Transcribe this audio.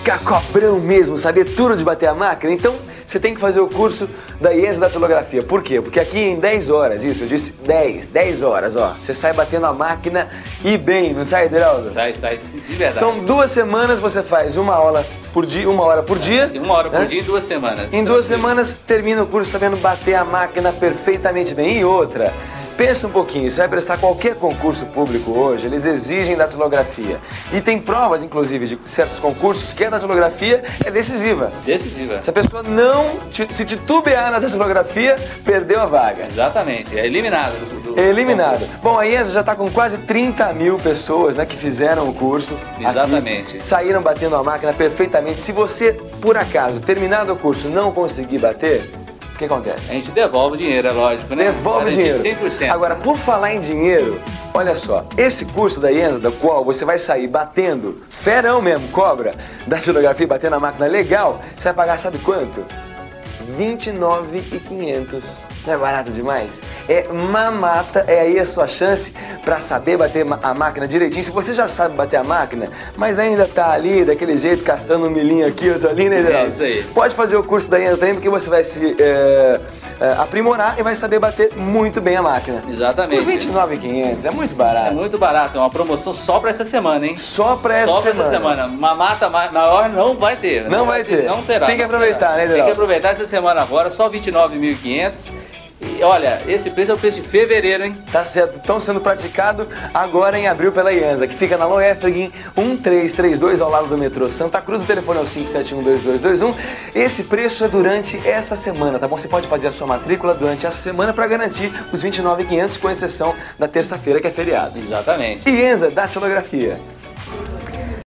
ficar cobrão mesmo, saber tudo de bater a máquina, então você tem que fazer o curso da IESA Datilografia. Por quê? Porque aqui em 10 horas, isso, eu disse 10 horas, ó, você sai batendo a máquina e bem, não sai, Ederaldo? Sai de verdade. São 2 semanas, você faz uma hora por dia. 1 hora por dia em 2 semanas. Em 2 semanas termina o curso sabendo bater a máquina perfeitamente bem. E outra, pensa um pouquinho, você vai prestar qualquer concurso público hoje, eles exigem datilografia. E tem provas, inclusive, de certos concursos que a datilografia é decisiva. Decisiva. Se a pessoa se titubear na datilografia, perdeu a vaga. Exatamente, é eliminado. Eliminado. Concurso. Bom, a IESA já está com quase 30 mil pessoas, né, que fizeram o curso. Exatamente. Aqui, saíram batendo a máquina perfeitamente. Se você, por acaso, terminado o curso, não conseguir bater, o que acontece? A gente devolve o dinheiro, é lógico, né? Devolve o dinheiro. 100%. Agora, por falar em dinheiro, olha só, esse curso da IESA, da qual você vai sair batendo, ferão mesmo, cobra, datilografia, batendo a máquina legal, você vai pagar sabe quanto? R$29.500. Não é barato demais? É mamata, é aí a sua chance para saber bater a máquina direitinho. Se você já sabe bater a máquina, mas ainda tá ali, daquele jeito, castando um milhinho aqui, outro ali, né, Ederaldo? É isso aí. Pode fazer o curso da IESA também, porque você vai se aprimorar e vai saber bater muito bem a máquina. Exatamente. Por R$29.500, é muito barato. É muito barato, é uma promoção só para essa semana, hein? Só para essa semana. Essa semana. Mamata maior não vai ter. Não vai ter. Não terá. Tem que aproveitar, né, Ederaldo? Tem que aproveitar essa semana agora, só R$29.500. E olha, esse preço é o preço de fevereiro, hein? Tá certo, estão sendo praticado agora em abril pela IESA, que fica na Loefregin 1332 ao lado do metrô Santa Cruz. O telefone é o 5712221. Esse preço é durante esta semana, tá bom? Você pode fazer a sua matrícula durante essa semana para garantir os R$29.500, com exceção da terça-feira, que é feriado. Exatamente. IESA Datilografia.